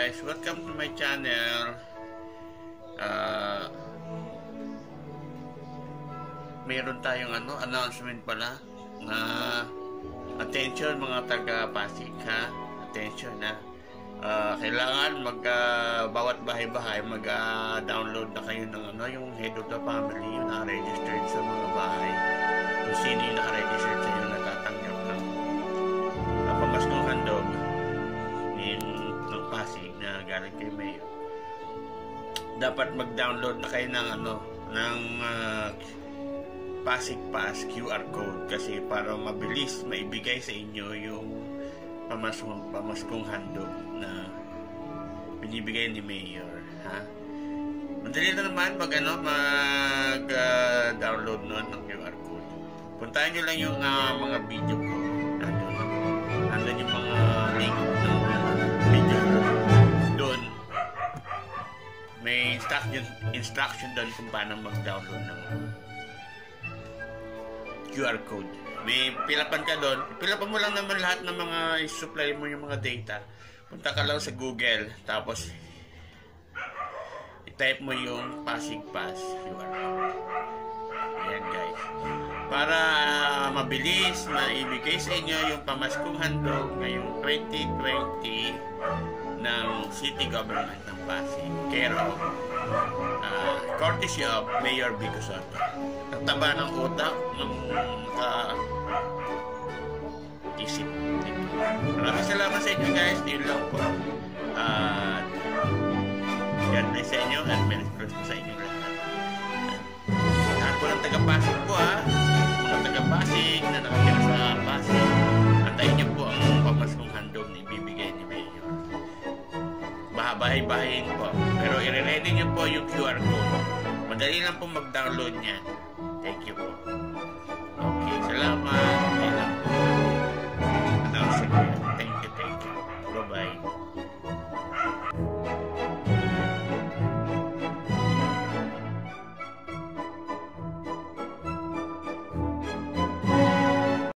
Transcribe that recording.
guys, welcome to my channel. Meron tayong announcement pala na attention mga taga Pasig ha. Attention na. Kailangan bawat bahay-bahay mag-download na kayo ng yung Head of the Family, yung na-registered sa mga bahay. Kung sino yung na-registered sa inyo natatanggap ng pamaskong handog ng Pasig na galing kay Mayor. Dapat mag-download na kayo ng Pasig Pass QR code kasi para mabilis maibigay sa inyo yung pamaskong handog na binibigay ni Mayor, ha? Madali na naman mag-download nun ng QR code. Puntahan nyo lang yung mga video ko. Nandun yung mga link ng video ko. Doon may instruction doon kung paano mag-download ng QR code. May pilapan ka doon. Pilapan mo lang naman lahat ng mga supply mo yung mga data. Punta ka lang sa Google. Tapos i-type mo yung Pasig Pass QR code. Ayan guys. Para mabilis maibigay sa inyo yung pamaskong handog ngayong 2020 ng City Government ng Pasig. Pero courtesy of Mayor Vico Soto. Ang taba ng utak ng isip. Maraming salamat sa inyo guys. Yun lang po. God bless sa inyo at Merry Christmas sa inyo lahat. Lahat po ng taga-Pasig po mga taga-Pasig na nakatira sa Pasig, antayin niyo po ang pamaskong handog na ibibigay ni Mayor. Bahay-bahayin po. Pero i-ready niyo po yung QR code. Madali lang po mag-download niyan. Thank you po.